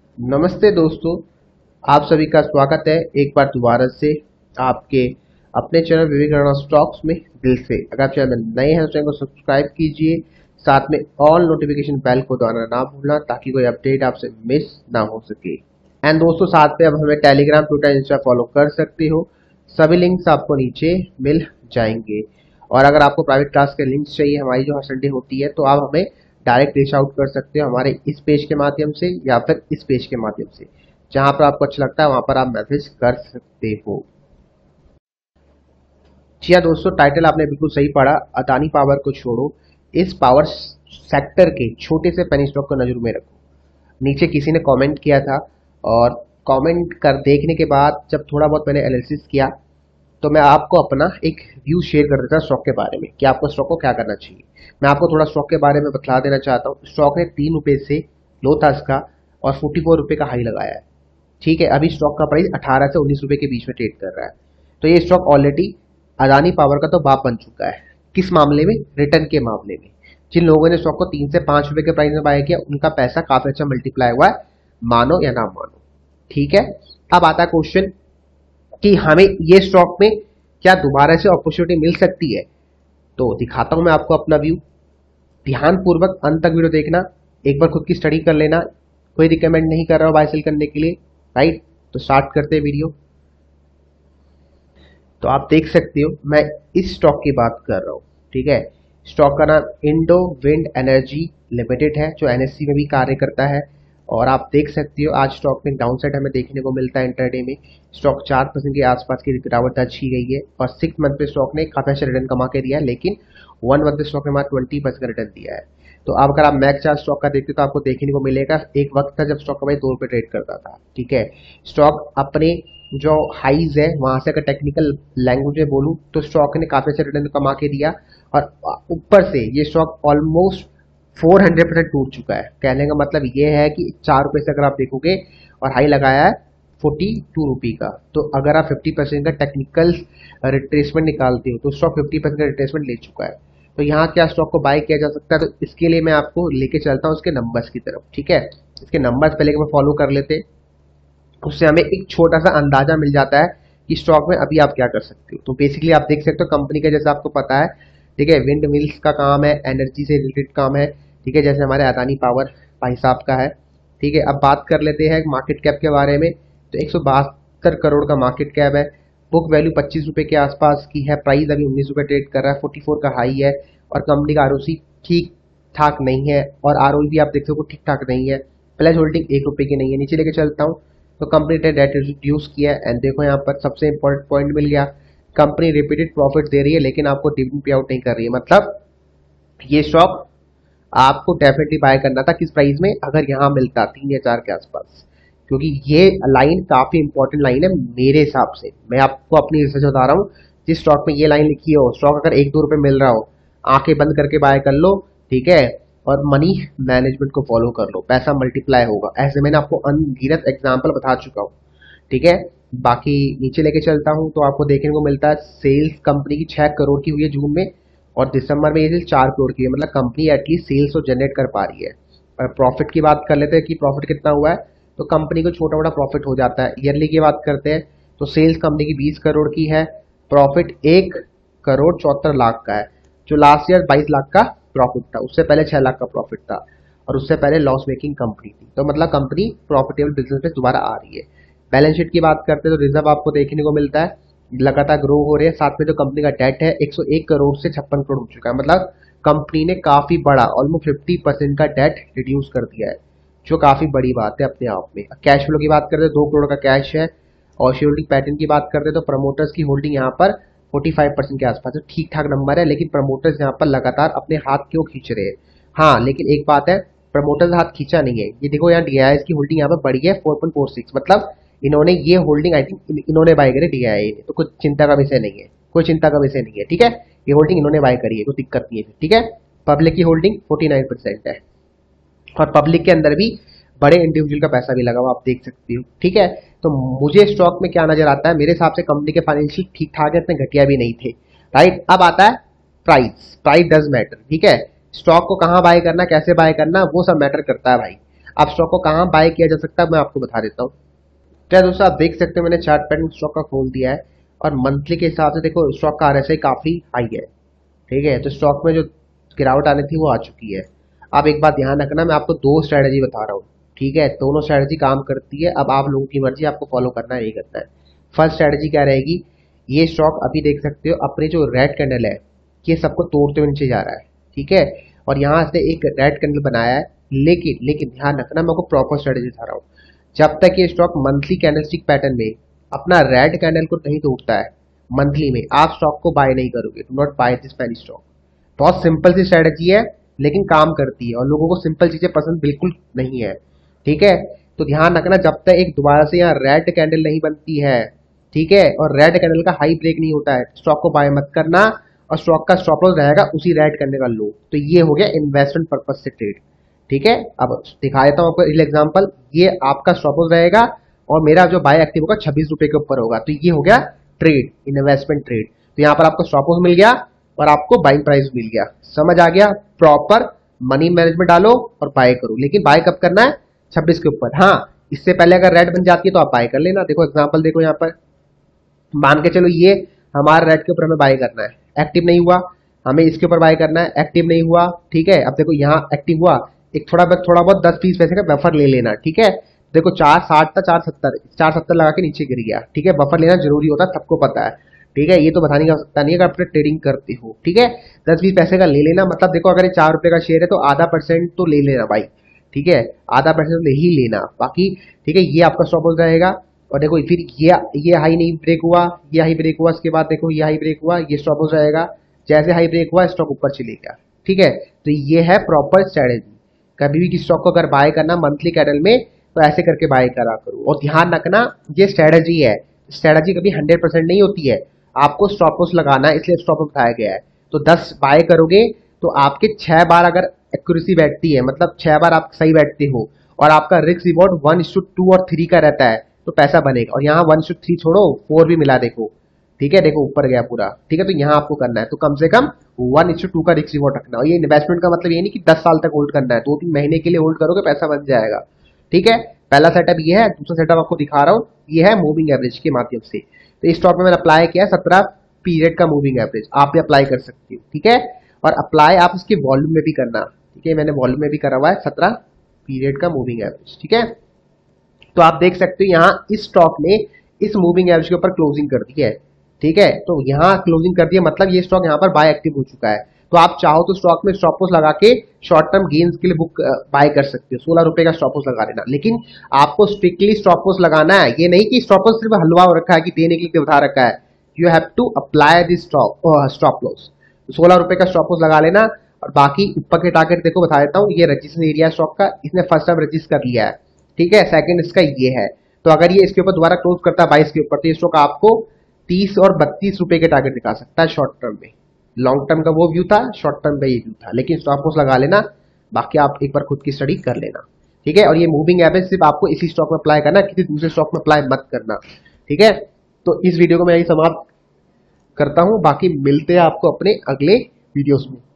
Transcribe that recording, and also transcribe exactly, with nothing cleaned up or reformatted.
नमस्ते दोस्तों, आप सभी का स्वागत है एक बार दोबारा से आपके अपने चैनल विवेकानंद स्टॉक्स में दिल से। अगर आप चैनल में नए हैं तो चैनल को सब्सक्राइब कीजिए, साथ में ऑल नोटिफिकेशन बेल को दबाना ना भूलना ताकि कोई अपडेट आपसे मिस ना हो सके। एंड दोस्तों, साथ में अब हमें टेलीग्राम, ट्विटर, इंस्टा फॉलो कर सकते हो। सभी लिंक्स आपको नीचे मिल जाएंगे। और अगर आपको प्राइवेट क्लास के लिंक्स चाहिए हमारी जो हर संडे होती है, तो आप हमें डायरेक्ट रीच आउट कर सकते हो हमारे इस पेज के माध्यम से या फिर इस पेज के माध्यम से। जहां पर आपको अच्छा लगता है वहां पर आप मैसेज कर सकते हो। जी हाँ दोस्तों, टाइटल आपने बिल्कुल सही पढ़ा। अदानी पावर को छोड़ो, इस पावर सेक्टर के छोटे से पेनी स्टॉक को नजर में रखो। नीचे किसी ने कमेंट किया था और कमेंट कर देखने के बाद जब थोड़ा बहुत मैंने एनालिसिस किया तो मैं आपको अपना एक व्यू शेयर कर देता स्टॉक के बारे में कि आपको स्टॉक को क्या करना चाहिए। मैं आपको थोड़ा स्टॉक के बारे में बतला देना चाहता हूँ। स्टॉक ने तीन रुपए से लो था इसका और फोर्टी फोर रुपए का हाई लगाया है। ठीक है, अभी स्टॉक का प्राइस अठारह से उन्नीस रुपए के बीच में ट्रेड कर रहा है। तो ये स्टॉक ऑलरेडी अदानी पावर का तो बाप बन चुका है। किस मामले में? रिटर्न के मामले में। जिन लोगों ने स्टॉक को तीन से पांच रुपए के प्राइस में बाय किया उनका पैसा काफी अच्छा मल्टीप्लाई हुआ है, मानो या ना मानो। ठीक है, अब आता है क्वेश्चन कि हमें ये स्टॉक में क्या दोबारा से अपॉर्चुनिटी मिल सकती है। तो दिखाता हूं मैं आपको अपना व्यू। ध्यानपूर्वक अंत तक वीडियो देखना, एक बार खुद की स्टडी कर लेना। कोई रिकमेंड नहीं कर रहा हूं बाय सेल करने के लिए, राइट। तो स्टार्ट करते हैं वीडियो। तो आप देख सकते हो मैं इस स्टॉक की बात कर रहा हूं। ठीक है, स्टॉक का नाम इंडो विंड एनर्जी लिमिटेड है जो एनएससी में भी कार्य करता है। और आप देख सकते हो आज स्टॉक में डाउन साइड हमें देखने को मिलता है। इंटरडे में स्टॉक चार परसेंट के आसपास की गिरावट दर्ज की गई है और सिक्स मंथ पे स्टॉक ने काफी अच्छा रिटर्न कमा के दिया है, लेकिन वन मंथ पे स्टॉक ने हमारा ट्वेंटी परसेंट का रिटर्न दिया है। तो अब अगर आप मैक्स चार्ट स्टॉक का देखते हो तो आपको देखने को मिलेगा एक वक्त था जब स्टॉक हमें दो रुपए ट्रेड करता था। ठीक है, स्टॉक अपने जो हाईज है वहां से अगर टेक्निकल लैंग्वेज में बोलूं तो स्टॉक ने काफी अच्छा रिटर्न कमा के दिया और ऊपर से ये stock almost four hundred percent टूट चुका है। कहने का मतलब ये है कि चार रुपए से अगर आप देखोगे और हाई लगाया है फोर्टी टू रुपी का, तो अगर आप फिफ्टी परसेंट का टेक्निकल रिट्रेसमेंट निकालते हो तो स्टॉक फिफ्टी परसेंट का रिट्रेसमेंट ले चुका है। तो यहाँ क्या स्टॉक को बाय किया जा सकता है? तो इसके लिए मैं आपको लेके चलता हूँ उसके नंबर्स की तरफ। ठीक है, इसके नंबर्स पहले फॉलो कर लेते, उससे हमें एक छोटा सा अंदाजा मिल जाता है कि स्टॉक में अभी आप क्या कर सकते हो। तो बेसिकली आप देख सकते हो कंपनी का, जैसे आपको पता है, ठीक है, विंड मिल्स का काम है, एनर्जी से रिलेटेड काम है। ठीक है, जैसे हमारे अदानी पावर भाई साहब का है। ठीक है, अब बात कर लेते हैं मार्केट कैप के बारे में। तो एक सौ बहत्तर करोड़ का मार्केट कैप है। बुक वैल्यू पच्चीस रुपए के आसपास की है। प्राइस अभी उन्नीस रुपए ट्रेड कर रहा है। फोर्टी फोर का हाई है और कंपनी का आरओसी ठीक ठाक नहीं है और आरओई भी आप देख सकते हो ठीक ठाक नहीं है। प्लस होल्डिंग एक रुपए की नहीं है। नीचे लेके चलता हूँ तो कंपनी ने डेट रिड्यूस किया है एंड देखो यहाँ पर सबसे इंपॉर्टेंट पॉइंट मिल गया, कंपनी रिपीटेड प्रॉफिट दे रही है लेकिन आपको डिविडेंड पे आउट नहीं कर रही है। मतलब ये स्टॉक आपको डेफिनेटली बाय करना था किस प्राइस में? अगर यहाँ मिलता तीन या चार के आसपास, क्योंकि ये लाइन काफी इंपॉर्टेंट लाइन है मेरे हिसाब से। मैं आपको अपनी रिसर्च बता रहा हूँ। जिस स्टॉक में ये लाइन लिखी हो, स्टॉक अगर एक दो रुपए मिल रहा हो, आंखें बंद करके बाय कर लो। ठीक है, और मनी मैनेजमेंट को फॉलो कर लो, पैसा मल्टीप्लाई होगा। ऐसे मैंने आपको अनगिनत एग्जाम्पल बता चुका हूँ। ठीक है, बाकी नीचे लेके चलता हूँ तो आपको देखने को मिलता है सेल्स कंपनी की छह करोड़ की हुई है जून में और दिसंबर में ये सेल्स चार करोड़ की है। मतलब कंपनी एटलीस्ट सेल्स तो जनरेट कर पा रही है। और प्रॉफिट की बात कर लेते हैं कि प्रॉफिट कितना हुआ है, तो कंपनी को छोटा मोटा प्रॉफिट हो जाता है। ईयरली की बात करते हैं तो सेल्स कंपनी की बीस करोड़ की है, प्रॉफिट एक करोड़ चौहत्तर लाख का है। जो लास्ट ईयर बाईस लाख का प्रॉफिट था, उससे पहले छह लाख का प्रॉफिट था और उससे पहले लॉस मेकिंग कंपनी थी। तो मतलब कंपनी प्रॉफिटेबल बिजनेस में दोबारा आ रही है। बैलेंस शीट की बात करते हैं तो रिजर्व आपको देखने को मिलता है लगातार ग्रो हो रहे हैं। साथ में जो कंपनी का डेट है एक सौ एक करोड़ से छप्पन करोड़ हो चुका है। मतलब कंपनी ने काफी बड़ा ऑलमोस्ट फिफ्टी परसेंट का डेट रिड्यूस कर दिया है, जो काफी बड़ी बात है अपने आप में। कैश फ्लो की बात करते हैं दो करोड़ का कैश है और शेयर होल्डिंग पैटर्न की बात करते हैं तो प्रमोटर्स की होल्डिंग यहाँ पर पैंतालीस परसेंट के आसपास है। ठीक ठाक नंबर है, लेकिन प्रमोटर्स यहाँ पर लगातार अपने हाथ क्यों खींच रहे हैं? हाँ, लेकिन एक बात है, प्रमोटर्स हाथ खींचा नहीं है। ये देखो यहाँ डीआईएस की होल्डिंग यहाँ पर बढ़ी है फोर पॉइंट फोर सिक्स। मतलब इन्होंने ये होल्डिंग आई थिंक इन्होंने बाय करी डीआईए ने, तो कुछ चिंता का विषय नहीं है, कोई चिंता का विषय नहीं है। ठीक है, ये होल्डिंग इन्होंने बाय करी है, कोई दिक्कत नहीं है। ठीक है, पब्लिक की होल्डिंग फोर्टी नाइन परसेंट है और पब्लिक के अंदर भी बड़े इंडिविजुअल का पैसा भी लगा हुआ आप देख सकते हो। ठीक है, तो मुझे स्टॉक में क्या नजर आता है, मेरे हिसाब से कंपनी के फाइनेंशियल ठीक ठाक है, इतने घटिया भी नहीं थे। राइट, अब आता है प्राइस। Price does matter. ठीक है, स्टॉक को कहां बाय करना, कैसे बाय करना, वो सब मैटर करता है भाई। आप स्टॉक को कहाँ बाय किया जा सकता है मैं आपको बता देता हूँ। तो दोस्तों आप देख सकते हो मैंने चार्ट पैटर्न स्टॉक का खोल दिया है और मंथली के हिसाब से देखो स्टॉक का आरएसआई काफी हाई है, ठीक है। तो स्टॉक में जो गिरावट आनी थी वो आ चुकी है। अब एक बात ध्यान रखना, मैं आपको दो स्ट्रेटजी बता रहा हूँ, ठीक है। दोनों स्ट्रेटजी काम करती है, अब आप लोगों की मर्जी, आपको फॉलो करना है नहीं करना है। फर्स्ट स्ट्रेटजी क्या रहेगी, ये स्टॉक अभी देख सकते हो अपने जो रेड कैंडल है ये सबको तोड़ते हुए नीचे जा रहा है, ठीक है। और यहाँ से एक रेड कैंडल बनाया है, लेकिन लेकिन ध्यान रखना मैं आपको प्रॉपर स्ट्रेटजी बता रहा हूँ। जब तक ये स्टॉक मंथली कैंडलस्टिक पैटर्न में अपना रेड कैंडल को नहीं तोड़ता है मंथली में, आप स्टॉक को बाय नहीं करोगे। Do not buy this penny stock. बहुत सिंपल सी स्ट्रेटजी है लेकिन काम करती है और लोगों को सिंपल चीजें पसंद बिल्कुल नहीं है, ठीक है। तो ध्यान रखना, जब तक एक दोबारा से यहाँ रेड कैंडल नहीं बनती है, ठीक है, और रेड कैंडल का हाई ब्रेक नहीं होता है, स्टॉक को बाय मत करना और स्टॉक का स्टॉप लॉस रहेगा उसी रेड कैंडल का लो। तो ये हो गया इन्वेस्टमेंट पर्पज से ट्रेड, ठीक है। अब दिखा देता हूँ आपको रियल एग्जांपल। ये आपका स्टॉप लॉस रहेगा और मेरा जो बाय एक्टिव होगा छब्बीस रुपए के ऊपर होगा। तो ये हो गया ट्रेड, इन्वेस्टमेंट ट्रेड। तो यहाँ पर आपको स्टॉप लॉस मिल गया और आपको बाइंग प्राइस मिल गया। समझ आ गया? प्रॉपर मनी मैनेजमेंट डालो और बाय करो, लेकिन बाय कब करना है? छब्बीस के ऊपर। हाँ, इससे पहले अगर रेड बन जाती है तो आप बाय कर लेना। देखो एग्जांपल देखो, यहाँ पर मान के चलो ये हमारा रेड के ऊपर हमें बाय करना है, एक्टिव नहीं हुआ, हमें इसके ऊपर बाय करना है, एक्टिव नहीं हुआ, ठीक है। अब देखो यहाँ एक्टिव हुआ, एक थोड़ा बहुत थोड़ा बहुत दस बीस पैसे का बफर ले लेना, ठीक है। देखो चार साठ था, चार सत्तर चार सत्तर लगा के नीचे गिर गया, ठीक है। बफर लेना जरूरी होता है, सबको पता है, ठीक है। ये तो बताने की आवश्यकता नहीं है अगर आप ट्रेडिंग करते हो, ठीक है। दस बीस पैसे का ले लेना, मतलब देखो अगर ये चार रुपए का शेयर है तो आधा परसेंट तो ले लेना भाई, ठीक है, आधा परसेंट तो ले ही लेना बाकी, ठीक है। ये आपका स्टॉप लॉस रहेगा। और देखो फिर ये ये हाई नहीं ब्रेक हुआ, ये हाई ब्रेक हुआ, इसके बाद देखो ये हाई ब्रेक हुआ, ये स्टॉप लॉस रहेगा। जैसे हाई ब्रेक हुआ स्टॉक ऊपर चले गया, ठीक है। तो ये है प्रॉपर स्ट्रेटेजी। कभी भी किसी स्टॉक को अगर बाय करना मंथली कैंडल में तो ऐसे करके बाय करा करो। और ध्यान रखना ये स्ट्रेटेजी है, स्ट्रेटेजी कभी हंड्रेड परसेंट नहीं होती है, आपको स्टॉप लॉस लगाना है, इसलिए स्टॉप लॉस बताया गया है। तो दस बाय करोगे तो आपके छह बार अगर एक्यूरेसी बैठती है, मतलब छह बार आप सही बैठते हो और आपका risk reward one is to two और थ्री का रहता है तो पैसा बनेगा। और यहाँ वन इस टू थ्री छोड़ो, फोर भी मिला देखो, ठीक है, देखो ऊपर गया पूरा, ठीक है। तो यहाँ आपको करना है तो कम से कम वन इस टू टू का रिस्क रिवॉर्ड रखना। और ये इन्वेस्टमेंट का मतलब ये नहीं कि दस साल तक होल्ड करना है, दो तीन महीने के लिए होल्ड करोगे पैसा बन जाएगा, ठीक है। पहला सेटअप ये है। दूसरा सेटअप आपको दिखा रहा हूँ, ये है मूविंग एवरेज के माध्यम से। तो इस स्टॉक में मैंने अप्लाई किया है सत्रह पीरियड का मूविंग एवरेज, आप भी अप्लाई कर सकते हो, ठीक है। और अप्लाई आप इसके वॉल्यूम में भी करना, ठीक है, मैंने वॉल्यूम में भी करा हुआ है सत्रह पीरियड का मूविंग एवरेज, ठीक है। तो आप देख सकते हो यहाँ इस स्टॉक ने इस मूविंग एवरेज के ऊपर क्लोजिंग कर दी है, ठीक है। तो यहाँ क्लोजिंग कर दिया मतलब ये स्टॉक यहाँ पर बाय एक्टिव हो चुका है। तो आप चाहो तो स्टॉक में स्टॉप लॉस लगा के शॉर्ट टर्म गेन्स के लिए बुक बाय कर सकते हो, सोलह रुपए का स्टॉप लॉस लगा लेना। लेकिन आपको स्ट्रिक्टली स्टॉप लॉस लगाना है, ये नहीं कि स्टॉप लॉस सिर्फ हलवा हो रखा है कि देने के लिए बता रखा है। You have to apply this stop stop loss. सोलह रुपए का स्टॉप लॉस लगा लेना। और बाकी ऊपर के टारगेट देखो बता देता हूँ, ये रजिस्ट्रेशन एरिया स्टॉक का, इसने फर्स्ट टाइम रजिस्टर कर लिया है, ठीक है। सेकंड इसका ये है। तो अगर ये इसके ऊपर दोबारा क्लोज करता है बाईस के ऊपर तो ये स्टॉक आपको तीस और बत्तीस रुपए के टारगेट दिखा सकता है शॉर्ट टर्म में। लॉन्ग टर्म का वो व्यू था, शॉर्ट टर्म का ये व्यू था, लेकिन स्टॉप लॉस लगा लेना, बाकी आप एक बार खुद की स्टडी कर लेना, ठीक है। और ये मूविंग एवरेज सिर्फ आपको इसी स्टॉक में अप्लाई करना, किसी दूसरे स्टॉक में अप्लाई मत करना, ठीक है। तो इस वीडियो को मैं यही समाप्त करता हूं, बाकी मिलते हैं आपको अपने अगले वीडियोस में।